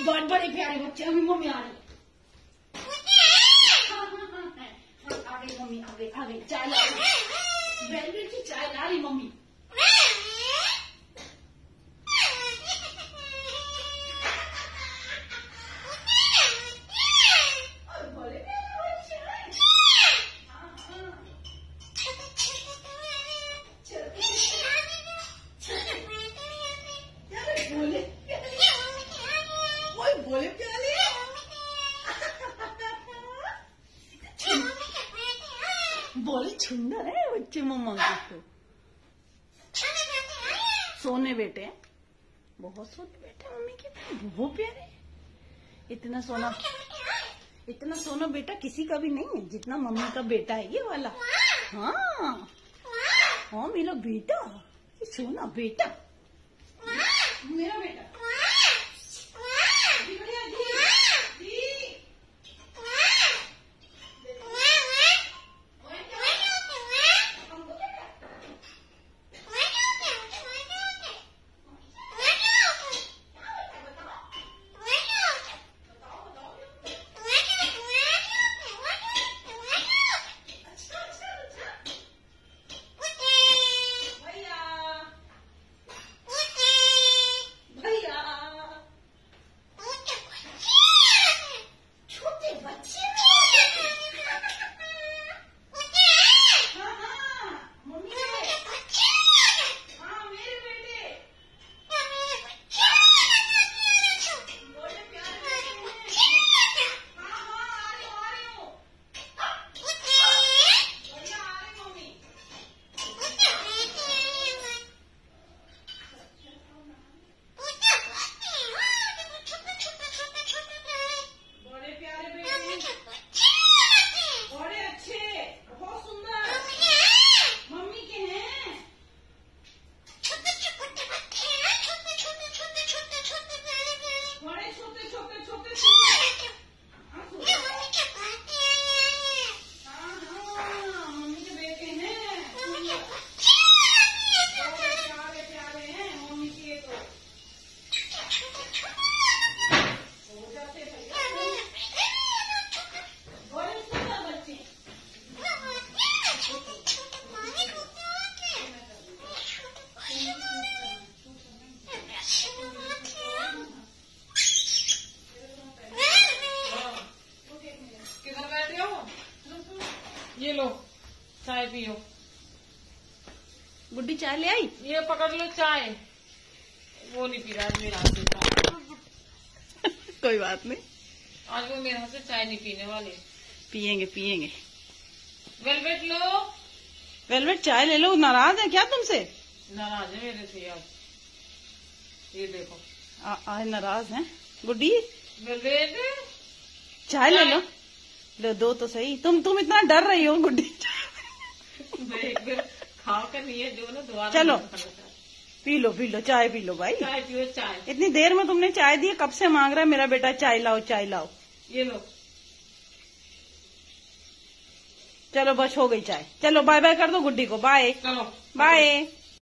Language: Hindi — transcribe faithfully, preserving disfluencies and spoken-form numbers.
बहुत बड़े प्यारे बच्चे। अभी मम्मी आ रही। आ गई मम्मी, आ गई, आ गई। चाय ला रही, वेलवेट की चाय ला रही मम्मी। बोले बोले प्याले बोले सुंदर है बच्चे मम्मा को। सोने बेटे, बहुत सोने बेटे मम्मी के, बहुत प्यारे। इतना सोना, इतना सोना बेटा किसी का भी नहीं है जितना मम्मी का बेटा है ये वाला। हाँ हाँ मेरा बेटा, ये सोना बेटा, मेरा बेटा। ये लो चाय पियो। गुड्डी चाय ले आई। ये पकड़ लो चाय। वो नहीं पी रहा आज मेरे हाथ से चाय। कोई बात नहीं, आज वो मेरे हाथ से चाय नहीं पीने वाले। पियेंगे पियेंगे। वेलवेट लो। वेलवेट चाय ले लो। नाराज है क्या तुमसे? नाराज है मेरे से आज। ये देखो आ, आ, नाराज है गुड्डी। वेलवेट चाय ले लो। लो दो तो सही। तुम तुम इतना डर रही हो गुड्डी। खाओ कर नहीं है जो ना दोबारा। चलो पी लो पी लो चाय पी लो भाई। चाय पियो चाय। इतनी देर में तुमने चाय दी, कब से मांग रहा है मेरा बेटा चाय लाओ चाय लाओ। ये लो। चलो बस हो गई चाय। चलो बाय बाय कर दो गुड्डी को। बाय चलो बाय।